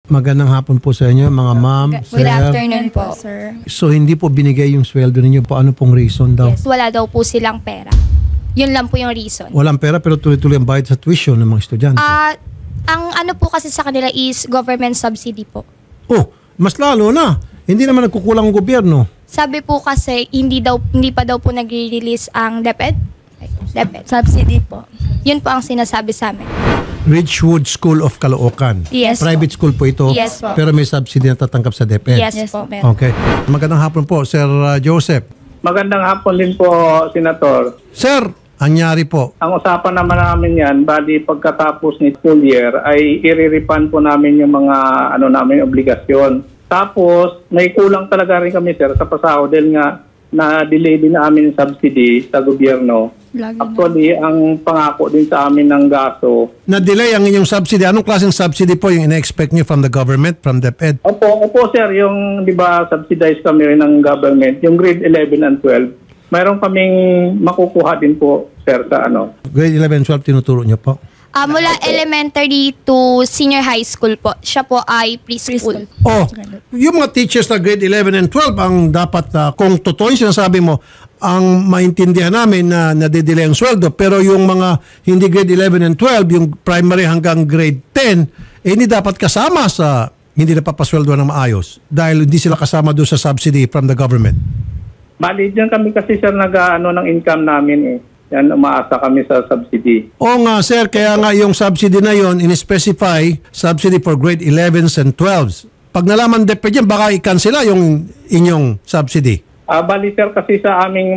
Magandang hapon po sa inyo, mga ma'am, Good sir. afternoon po, sir. So, hindi po binigay yung sweldo ninyo. Paano pong reason daw? Yes, wala daw po silang pera. Yun lang po yung reason. Walang pera pero tuloy-tuloy ang bayad sa tuition ng mga estudyante. Ang ano po kasi sa kanila is government subsidy po. Oh, mas lalo na. Hindi naman nagkukulang ang gobyerno. Sabi po kasi hindi pa daw po nagre-release ang DepEd. Subsidy po. Yun po ang sinasabi sa amin. Ridgewood School of Caloocan. Yes Private school po ito. Yes po. Pero may subsidy na tatanggap sa DepEd. Yes po, meron. Okay. Magandang hapon po, Sir Joseph. Magandang hapon din po, Senator. Sir, anyari po. Ang usapan naman namin yan, bali pagkatapos ni school year, ay i-refund po namin yung mga namin obligasyon. Tapos, may kulang talaga rin kami, sir, sa pasahod dahil nga na-delay din namin yung subsidy sa gobyerno. Actually, ang pangako din sa amin ng gasto. Na-delay ang inyong subsidy. Anong klaseng subsidy po yung ina-expect nyo from the government, from DepEd? Opo, sir, yung, di ba, subsidized kami rin ng government, yung grade 11 and 12, mayroon kaming makukuha din po, sir, sa Grade 11 and 12, tinuturo nyo po? Mula elementary to senior high school po. Siya po ay preschool. Oh, yung mga teachers na grade 11 and 12 ang dapat, kung totoo yung sinasabi mo, ang maintindihan namin na nadidelay ang sweldo, pero yung mga hindi grade 11 and 12, yung primary hanggang grade 10, hindi dapat kasama sa hindi napapasweldo ng maayos dahil hindi sila kasama doon sa subsidy from the government. Bali, dyan kami kasi, sir, ng income namin eh. Yan, umaasa kami sa subsidy. Oo nga, sir. Kaya nga yung subsidy na yon in-specify subsidy for grade 11s and 12s. Pag nalaman DepEd yan, baka i-cancela yung inyong subsidy. Bali, sir, kasi sa aming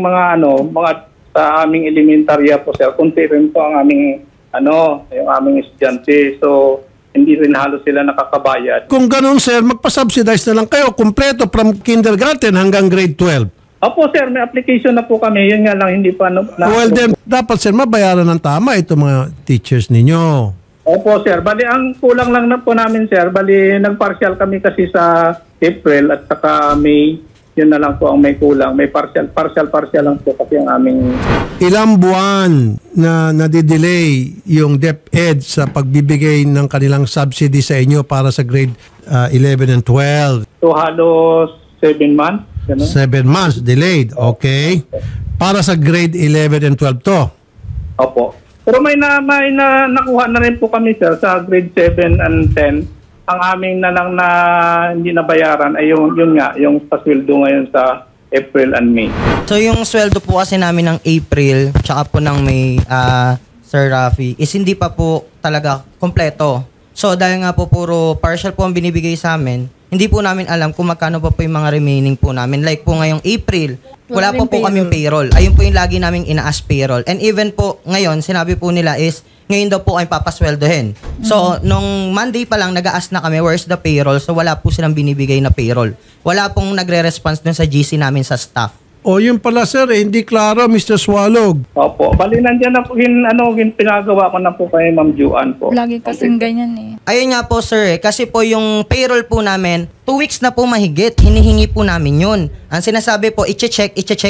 sa aming elementarya po, sir, kunti rin po ang aming, yung aming estudyante. So, hindi rin halos sila nakakabayad. Kung ganun, sir, magpa-subsidize na lang kayo kompleto from kindergarten hanggang grade 12. Opo, sir, may application na po kami. Yun nga lang, hindi pa Well then, dapat sir, mabayaran ng tama itong mga teachers ninyo. Opo, sir. Bali, ang kulang lang na po namin, sir. Bali, nag-partial kami kasi sa April at saka May. Yun na lang po ang may kulang. May partial lang po kasi ang aming... Ilang buwan na nadidelay yung DepEd sa pagbibigay ng kanilang subsidy sa inyo para sa grade 11 and 12? So, halos 7 months. 7 months delayed, okay. Para sa grade 11 and 12 to? Opo. Pero may nakuha na rin po kami, sir, sa grade 7 and 10. Ang aming na lang na hindi nabayaran ay yung pasweldo ngayon sa April and May. So yung sweldo po kasi namin ng April tsaka po ng May, Sir Rafi, is hindi pa po talaga kompleto. So dahil nga po puro partial po ang binibigay sa amin, hindi po namin alam kung magkano pa po yung mga remaining po namin. Like po ngayong April, wala po kaming payroll. Ayun po yung lagi naming ina-ask payroll. And even po ngayon, sinabi po nila is, ngayon daw po ay papasweldohin. So, nung Monday pa lang, nag-a-ask na kami, where's the payroll? So, wala po silang binibigay na payroll. Wala pong nagre-response dun sa GC namin sa staff. O yun pala sir, hindi klaro Mr. Swalog. Opo. Bali, nandiyan na po, pinagawa ko na po kay Ma'am Juan po. Lagi kasing ganyan eh. Ayun nga po sir, kasi po yung payroll po namin, 2 weeks na po mahigit, hinihingi po namin yun. Ang sinasabi po, i-check.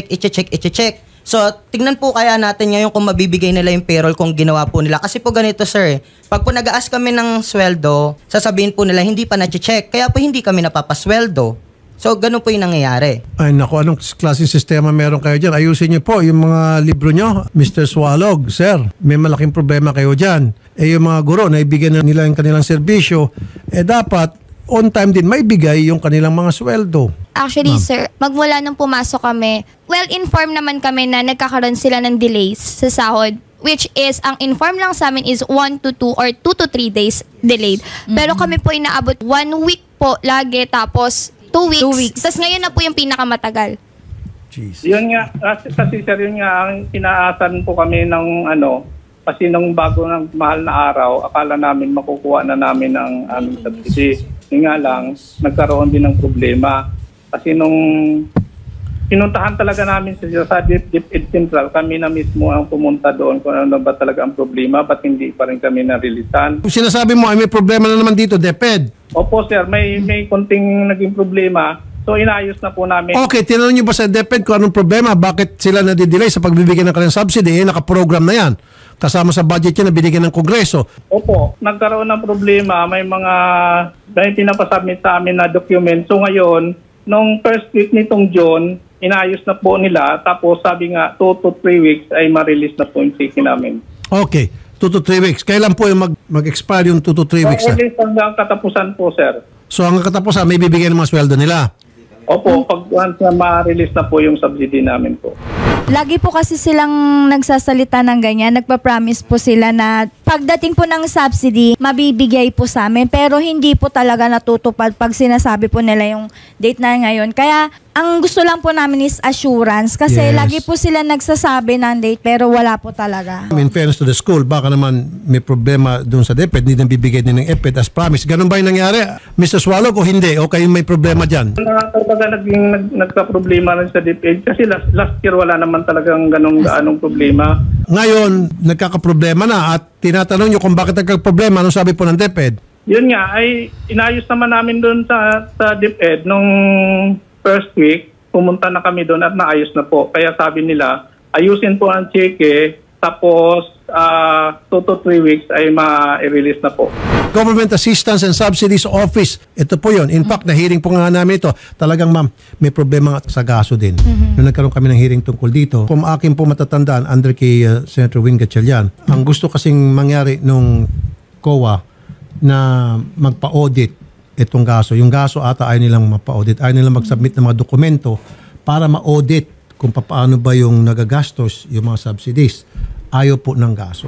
So, tignan po kaya natin ngayon kung mabibigay nila yung payroll kung ginawa po nila. Kasi po ganito sir, pag po nag-ask kami ng sweldo, sasabihin po nila hindi pa na-check, kaya po hindi kami napapasweldo. So, ganun po yung nangyayari. Ay naku, anong klaseng sistema meron kayo dyan? Ayusin niyo po yung mga libro nyo, Mr. Swalog. Sir, may malaking problema kayo dyan. Yung mga guro, naibigyan na nila yung kanilang serbisyo, dapat on time din maibigay yung kanilang mga sweldo. Actually, sir, magmula nung pumasok kami, well-informed naman kami na nagkakaroon sila ng delays sa sahod. Which is, ang inform lang sa amin is 1 to 2 or 2 to 3 days delayed. Pero kami po inaabot 1 week po lagi, tapos 2 weeks. Tapos ngayon na po yung pinakamatagal. Jesus. Yun nga, kasi sir, yun nga, ang inaasan po kami ng kasi nung bago ng mahal na araw, akala namin makukuha na namin ang aming subsidy. Yun nga lang, nagkaroon din ng problema. Kasi nung pinuntahan talaga namin sa DepEd Central, kami na mismo ang pumunta doon kung ano ba talaga ang problema, ba't hindi pa rin kami narilisan. Sinasabi mo ay may problema na naman dito, DepEd. Opo sir, may konting naging problema. So inayos na po namin. Okay, tinanong niyo ba sa DepEd kung anong problema? Bakit sila nadidelay sa pagbibigay ng kanilang subsidy? Nakaprogram na yan. Kasama sa budget yan na binigyan ng Kongreso. Opo, nagkaroon ng problema. May pinapasubmit sa amin na document. So ngayon, nung first week nitong June, inayos na po nila. Tapos sabi nga, 2 to 3 weeks ay ma-release na po yung cheque namin. Okay, 2 to 3 weeks. Kailan po yung mag-expire yung 2 to 3 weeks? At least hanggang katapusan po, sir. So hanggang katapusan, may bibigyan ng mga sweldo nila. Opo, pag once na ma-release na po yung subsidy namin po. Lagi po kasi silang nagsasalita ng ganyan. Nagpa-promise po sila na pagdating po ng subsidy, mabibigay po sa amin. Pero hindi po talaga natutupad pag sinasabi po nila yung date na ngayon. Kaya ang gusto lang po namin is assurance. Kasi Yes. lagi po sila nagsasabi ng date pero wala po talaga. In fairness to the school, baka naman may problema doon sa DepEd, hindi nang bibigay din ng EPED as promised. Ganun ba yung nangyari, Mr. Swalog, o hindi? O kayo may problema dyan? Talaga nagka-problema rin sa DepEd kasi last year wala naman talagang ganong problema. Ngayon, nagkakaproblema na at tinatanong nyo kung bakit nagkakaproblema. Anong sabi po ng DepEd? Yun nga, ay inayos naman namin doon sa DepEd nung first week. Pumunta na kami doon at naayos na po. Kaya sabi nila, ayusin po ang cheque tapos 2 to 3 weeks ay ma-release na po. Government Assistance and Subsidies Office. Ito po yun. In fact, na-hearing po nga namin ito. Talagang ma'am, may problema sa gaso din. Nung nagkaroon kami ng hearing tungkol dito, kung akin po matatandaan, under kay Senator Wing Gatchalian, ang gusto kasing mangyari nung COA na magpa-audit itong gaso. Yung gaso ata ay nilang mapa-audit. Ay nilang mag-submit ng mga dokumento para ma-audit kung paano ba yung nagagastos yung mga subsidies. Ayaw po ng gaso.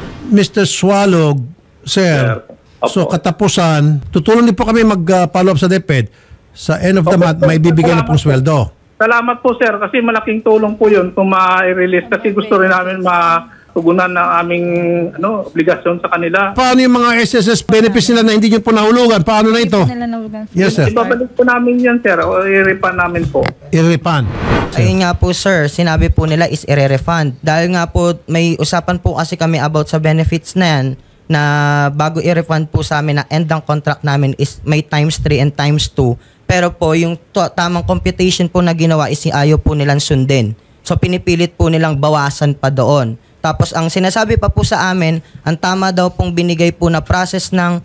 Mr. Swalog, sir, so katapusan, tutulong din po kami mag-follow up sa DepEd. Sa end of the month, may bibigyan na pong sweldo. Salamat po sir kasi malaking tulong po yun kung ma-release kasi gusto rin namin matugunan ng aming obligasyon sa kanila. Paano yung mga SSS benefits nila na hindi nyo po nahulugan? Paano na ito? Nila nalugan. Yes, sir. Ibabalik po namin yan sir o i-refund namin po. I-refund. Ayun nga po sir, sinabi po nila is i-refund. Dahil nga po may usapan po kasi kami about sa benefits na yan na bago i-refund po sa amin na end ng contract namin is may times 3 and times 2. Pero po yung tamang computation po na ginawa is ayaw po nilang sundin. So pinipilit po nilang bawasan pa doon. Tapos ang sinasabi pa po sa amin, ang tama daw pong binigay po na process ng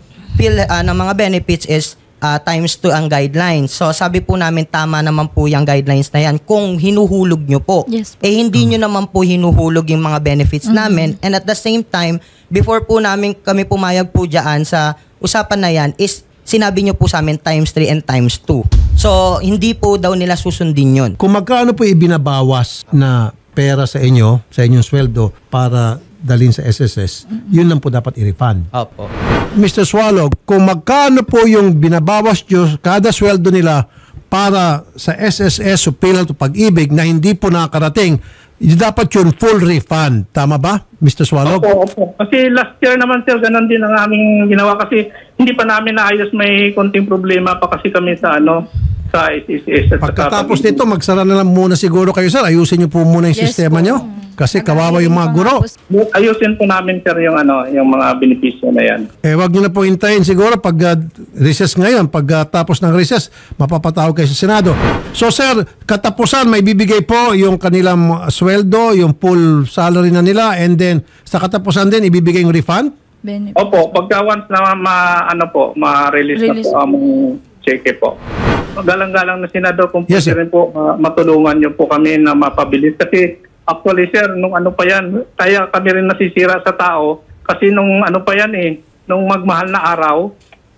mga benefits is times 2 ang guidelines. So sabi po namin tama naman po yung guidelines na yan kung hinuhulog nyo po. Yes. Hindi nyo naman po hinuhulog yung mga benefits namin. And at the same time, before po kami pumayag po dyan sa usapan na yan is sinabi nyo po sa amin times 3 and times 2. So hindi po daw nila susundin yun. Kung magkano po ibinabawas na pera sa inyo, sa inyong sweldo para dalhin sa SSS, yun lang po dapat i-refund. Opo. Mr. Swalog, kung magkano po yung binabawas nyo kada sweldo nila para sa SSS o Pilal to Pag-ibig na hindi po nakakarating, dapat yun full refund. Tama ba, Mr. Swalog? Opo. Kasi last year naman sir, ganun din ang aming ginawa kasi hindi pa namin naayos, may konting problema pa kasi kami sa sa SSS. Pagkatapos nito, magsara na lang muna siguro kayo, sir. Ayusin nyo po muna yung Yes sistema po. nyo. Kasi kawawa yung mga guro. Ayusin po namin sir yung yung mga benepisyo na yan. Wag nyo na po hintayin siguro pag recess ngayon, pagkatapos ng recess, mapapatawag kayo sa Senado. So sir, katapusan may bibigay po yung kanilang sweldo, yung full salary na nila, and then sa katapusan din ibibigay yung refund? Benefit. Opo, pagka once na ma-release na po ang cheque po. Galang-galang na senador kung Yes, pwede rin po matulungan niyo po kami na mapabilis. Kasi actually sir, nung pa yan, kaya kami rin nasisira sa tao kasi nung pa yan nung magmahal na araw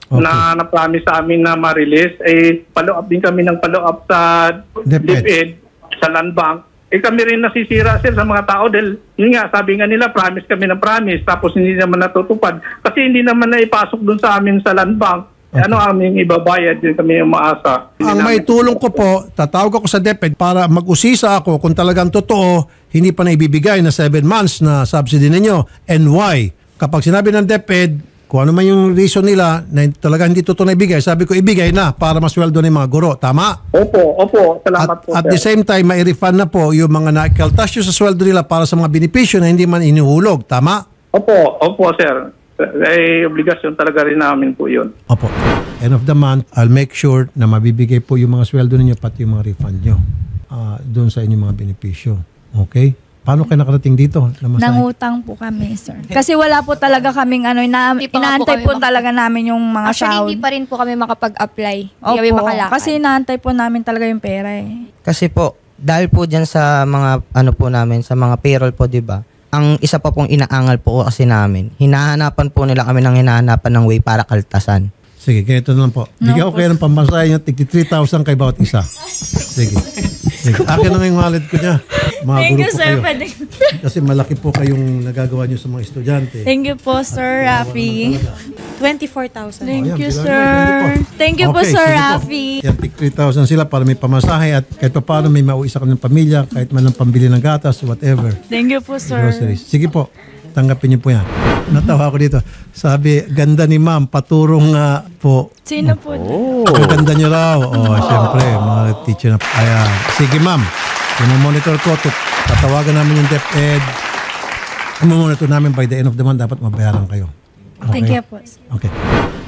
na na-promise sa amin na ma-release, follow-up din kami ng follow-up sa DepEd, sa Land Bank. Kami rin nasisira sir sa mga tao dahil yun nga, sabi nga nila, promise kami ng promise tapos hindi naman natutupad. Kasi hindi naman naipasok dun sa amin sa Land Bank. Aming ibabayad din kami umaasa. Ang may tulong ko po, tatawag ako sa DepEd para mag-usisa ako kung talagang totoo, hindi pa na ibibigay na 7 months na subsidy ninyo and why. Kapag sinabi ng DepEd, kung ano man yung reason nila na talaga hindi totoo na ibigay, sabi ko ibigay na para masweldo ng mga guro. Tama? Opo. Salamat po At sir. the same time, mai-refund na po yung mga nakaltasyo sa sweldo nila para sa mga benepisyo na hindi man inuhulog. Tama? Opo sir. obligasyon talaga rin namin po yun. Opo. End of the month, I'll make sure na mabibigay po yung mga sweldo ninyo pati yung mga refund nyo doon sa inyong mga benepisyo. Okay? Paano kayo nakarating dito? Nangutang po kami, sir. Kasi wala po talaga kaming Hindi pa nga po inaantay kami po talaga namin yung mga Actually, sahod. hindi pa rin po kami makapag-apply. Hindi Opo, kami makalakad. kasi inaantay po namin talaga yung pera eh. Kasi po, dahil po dyan sa mga, ano po namin, sa mga payroll po, di ba? Ang isa pa pong inaangal po kasi namin, hinahanapan po nila kami ng hinahanapan ng way para kaltasan. Sige, ganito na lang po. Bigyan ko kayo ng pambasahin nyo, 3,000 kay bawat isa. Sige. Sige. Akin na nga yung wallet ko niya. Mga Thank guro you, po sir. kayo. Kasi malaki po kayong nagagawa nyo sa mga estudyante. Thank you po, Sir Rafi. 24,000. Thank Ayan, you, bilang sir. nyo, Thank you po, Okay, Sir sige po. Rafi. Yan, 3,000 sila para may pamasahe at kahit pa paano may mauwi sa kanilang pamilya, kahit man lang pambili ng gatas, whatever. Thank you po, sir. Groceries. Sige po, tanggapin niyo po yan. Natawa ko dito. Sabi, ganda ni ma'am, paturong nga po. Sino po? Ang ganda niyo raw. Siyempre, mga teacher na. Ayan. Sige ma'am, monitor ko. Tatawagan namin yung DepEd. Monitor namin by the end of the month, dapat mabayaran kayo. Okay? Thank you po. Okay.